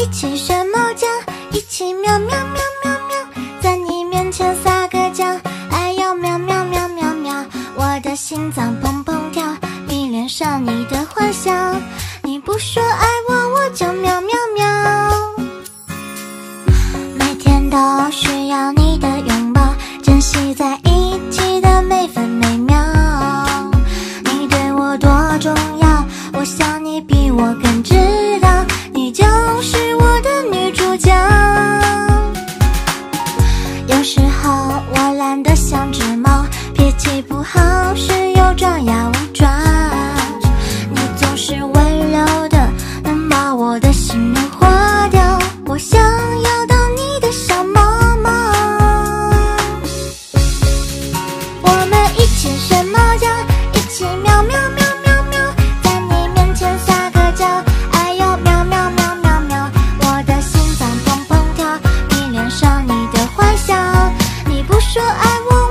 一起学猫叫，一起喵喵喵喵喵，在你面前撒个娇，哎呦喵喵喵喵喵，我的心脏砰砰跳，迷恋上你的坏笑，你不说爱我，我就喵喵喵。每天都需要你的拥抱，珍惜在一起的每分每秒。你对我多重要，我想你比我更知道，你就是我的女主角。有时候我懒得像只猫，脾气不好时又张牙舞爪，你总是温柔的，能把我的心融化掉，我想要当你的小猫猫。我们一起学猫叫，一起喵喵喵喵喵，在你面前撒个娇，哎呦喵喵喵喵喵，我的心脏砰砰跳，迷恋上你的坏笑，你不说爱我，